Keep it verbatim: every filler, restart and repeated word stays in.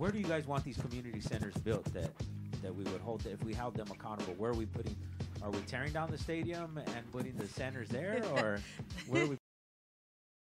where do you guys want these community centers built that that we would hold, if we held them accountable? Where are we putting, are we tearing down the stadium and putting the centers there, or where are we